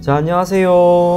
자, 안녕하세요.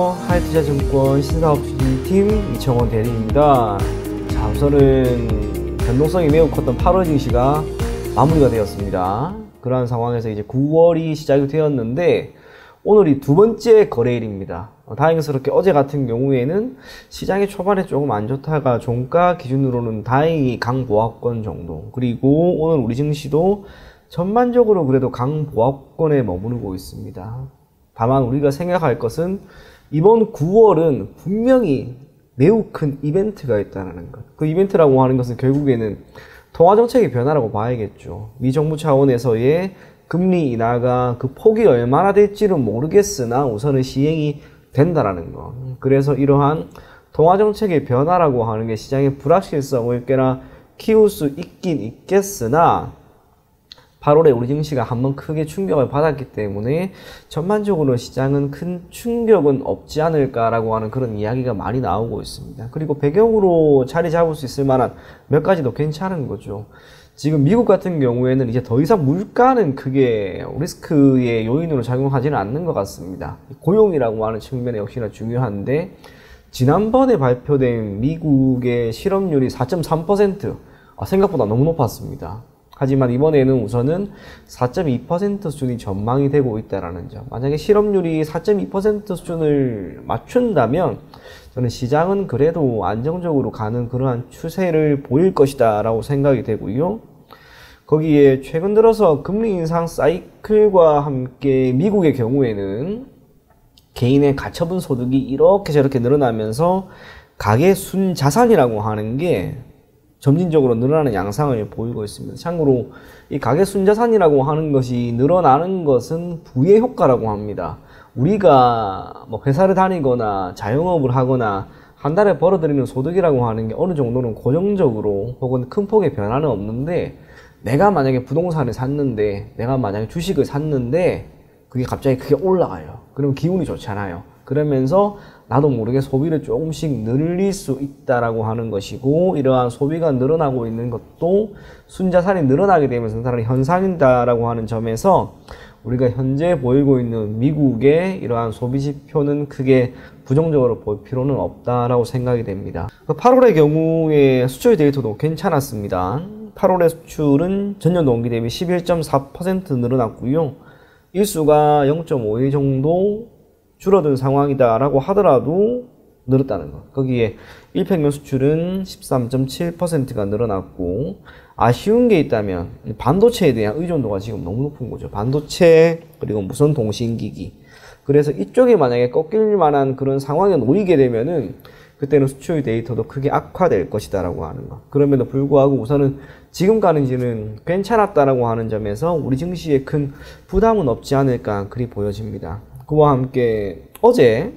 하이투자증권 신사업추진팀 이청원 대리입니다. 자, 우선은 변동성이 매우 컸던 8월 증시가 마무리가 되었습니다. 그러한 상황에서 이제 9월이 시작이 되었는데 오늘이 두 번째 거래일입니다. 다행스럽게 어제 같은 경우에는 시장이 초반에 조금 안 좋다가 종가 기준으로는 다행히 강보합권 정도, 그리고 오늘 우리 증시도 전반적으로 그래도 강보합권에 머무르고 있습니다. 다만 우리가 생각할 것은 이번 9월은 분명히 매우 큰 이벤트가 있다는 것. 그 이벤트라고 하는 것은 결국에는 통화정책의 변화라고 봐야겠죠. 미 정부 차원에서의 금리 인하가 그 폭이 얼마나 될지는 모르겠으나 우선은 시행이 된다라는 것. 그래서 이러한 통화정책의 변화라고 하는 게 시장의 불확실성을 꽤나 키울 수 있긴 있겠으나 8월에 우리 증시가 한번 크게 충격을 받았기 때문에 전반적으로 시장은 큰 충격은 없지 않을까라고 하는 그런 이야기가 많이 나오고 있습니다. 그리고 배경으로 자리 잡을 수 있을 만한 몇 가지도 괜찮은 거죠. 지금 미국 같은 경우에는 이제 더 이상 물가는 크게 리스크의 요인으로 작용하지는 않는 것 같습니다. 고용이라고 하는 측면에 역시나 중요한데, 지난번에 발표된 미국의 실업률이 4.3%, 생각보다 너무 높았습니다. 하지만 이번에는 우선은 4.2% 수준이 전망이 되고 있다는 점. 만약에 실업률이 4.2% 수준을 맞춘다면 저는 시장은 그래도 안정적으로 가는 그러한 추세를 보일 것이다 라고 생각이 되고요. 거기에 최근 들어서 금리 인상 사이클과 함께 미국의 경우에는 개인의 가처분 소득이 이렇게 저렇게 늘어나면서 가계 순자산이라고 하는 게 점진적으로 늘어나는 양상을 보이고 있습니다. 참고로 이 가계 순자산이라고 하는 것이 늘어나는 것은 부의 효과라고 합니다. 우리가 뭐 회사를 다니거나 자영업을 하거나 한 달에 벌어들이는 소득이라고 하는 게 어느 정도는 고정적으로 혹은 큰 폭의 변화는 없는데, 내가 만약에 부동산을 샀는데, 내가 만약에 주식을 샀는데 그게 갑자기 크게 올라가요. 그러면 기분이 좋잖아요. 그러면서 나도 모르게 소비를 조금씩 늘릴 수 있다라고 하는 것이고, 이러한 소비가 늘어나고 있는 것도 순자산이 늘어나게 되면서 나타나는 현상이다라고 하는 점에서 우리가 현재 보이고 있는 미국의 이러한 소비 지표는 크게 부정적으로 볼 필요는 없다라고 생각이 됩니다. 8월의 경우에 수출 데이터도 괜찮았습니다. 8월의 수출은 전년 동기 대비 11.4% 늘어났고요. 일수가 0.5일 정도 줄어든 상황이다라고 하더라도 늘었다는 것. 거기에 일평균 수출은 13.7%가 늘어났고, 아쉬운 게 있다면 반도체에 대한 의존도가 지금 너무 높은 거죠. 반도체, 그리고 무선 통신기기. 그래서 이쪽에 만약에 꺾일 만한 그런 상황에 놓이게 되면은 그때는 수출 데이터도 크게 악화될 것이다라고 하는 것. 그럼에도 불구하고 우선은 지금 가는지는 괜찮았다라고 하는 점에서 우리 증시에 큰 부담은 없지 않을까 그리 보여집니다. 그와 함께 어제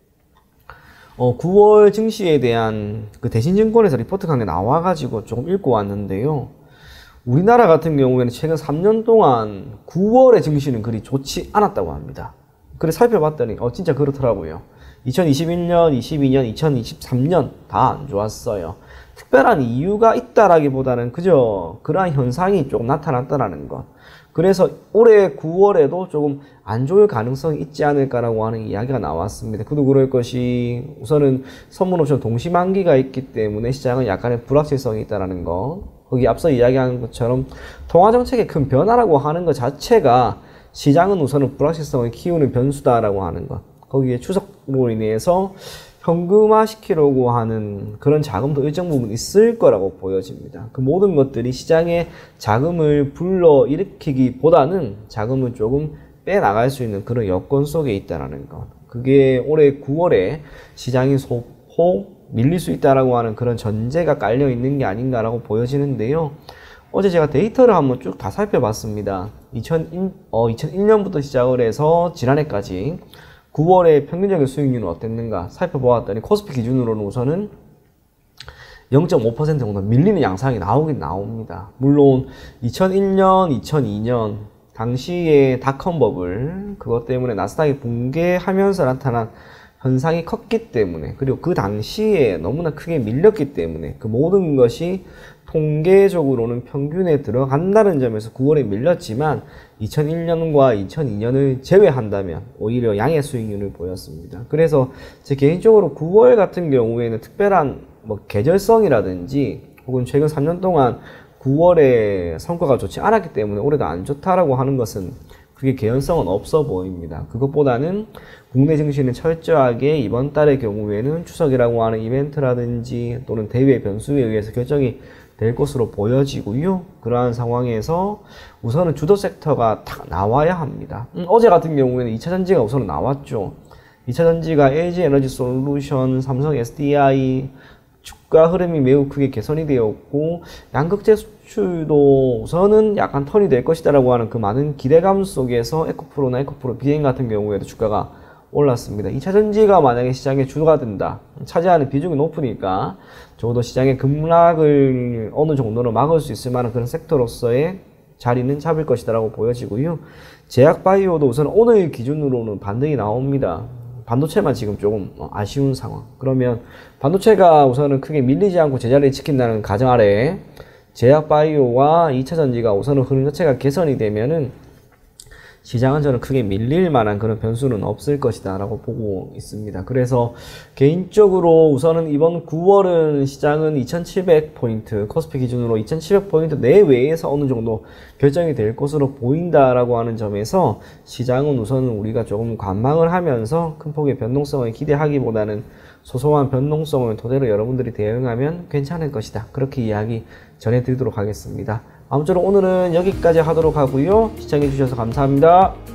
9월 증시에 대한 그 대신증권에서 리포트 간 게 나와가지고 조금 읽고 왔는데요. 우리나라 같은 경우에는 최근 3년 동안 9월의 증시는 그리 좋지 않았다고 합니다. 그래 살펴봤더니 진짜 그렇더라고요. 2021년, 22년, 2023년 다 안 좋았어요. 특별한 이유가 있다라기보다는 그저 그러한 현상이 조금 나타났다라는 것. 그래서 올해 9월에도 조금 안 좋을 가능성이 있지 않을까라고 하는 이야기가 나왔습니다. 그도 그럴 것이 우선은 선물옵션 동시만기가 있기 때문에 시장은 약간의 불확실성이 있다라는 거. 거기 앞서 이야기한 것처럼 통화정책의 큰 변화라고 하는 것 자체가 시장은 우선은 불확실성을 키우는 변수다라고 하는 것. 거기에 추석으로 인해서 현금화 시키려고 하는 그런 자금도 일정 부분 있을 거라고 보여집니다. 그 모든 것들이 시장에 자금을 불러일으키기보다는 자금을 조금 빼나갈 수 있는 그런 여건 속에 있다는 것. 그게 올해 9월에 시장이 소폭 밀릴 수 있다라고 하는 그런 전제가 깔려 있는 게 아닌가라고 보여지는데요. 어제 제가 데이터를 한번 쭉 다 살펴봤습니다. 2001년부터 시작을 해서 지난해까지 9월의 평균적인 수익률은 어땠는가 살펴보았더니 코스피 기준으로는 우선은 0.5% 정도 밀리는 양상이 나오긴 나옵니다. 물론 2001년, 2002년 당시에 닷컴 버블 그것 때문에 나스닥이 붕괴하면서 나타난 현상이 컸기 때문에, 그리고 그 당시에 너무나 크게 밀렸기 때문에 그 모든 것이 통계적으로는 평균에 들어간다는 점에서 9월에 밀렸지만 2001년과 2002년을 제외한다면 오히려 양의 수익률을 보였습니다. 그래서 제 개인적으로 9월 같은 경우에는 특별한 뭐 계절성이라든지 혹은 최근 3년 동안 9월에 성과가 좋지 않았기 때문에 올해도 안 좋다라고 하는 것은 그게 개연성은 없어 보입니다. 그것보다는 국내 증시는 철저하게 이번 달의 경우에는 추석이라고 하는 이벤트라든지 또는 대외 변수에 의해서 결정이 될 것으로 보여지고요. 그러한 상황에서 우선은 주도 섹터가 딱 나와야 합니다. 어제 같은 경우에는 2차전지가 우선 나왔죠. 2차전지가 LG에너지솔루션, 삼성 SDI 주가 흐름이 매우 크게 개선이 되었고 양극재 수출도 우선은 약간 턴이 될 것이다 라고 하는 그 많은 기대감 속에서 에코프로나 에코프로 비행 같은 경우에도 주가가 올랐습니다. 2차전지가 만약에 시장의 주도가 된다, 차지하는 비중이 높으니까 적어도 시장의 급락을 어느 정도는 막을 수 있을 만한 그런 섹터로서의 자리는 잡을 것이다 라고 보여지고요. 제약바이오도 우선 오늘 기준으로는 반등이 나옵니다. 반도체만 지금 조금 아쉬운 상황. 그러면 반도체가 우선은 크게 밀리지 않고 제자리를 지킨다는 가정 아래에 제약바이오와 2차전지가 우선은 흐름 자체가 개선이 되면은 시장은 저는 크게 밀릴 만한 그런 변수는 없을 것이다 라고 보고 있습니다. 그래서 개인적으로 우선은 이번 9월은 시장은 2700포인트 코스피 기준으로 2700포인트 내외에서 어느 정도 결정이 될 것으로 보인다라고 하는 점에서 시장은 우선은 우리가 조금 관망을 하면서 큰 폭의 변동성을 기대하기보다는 소소한 변동성을 토대로 여러분들이 대응하면 괜찮을 것이다. 그렇게 이야기 전해드리도록 하겠습니다. 아무쪼록 오늘은 여기까지 하도록 하고요. 시청해주셔서 감사합니다.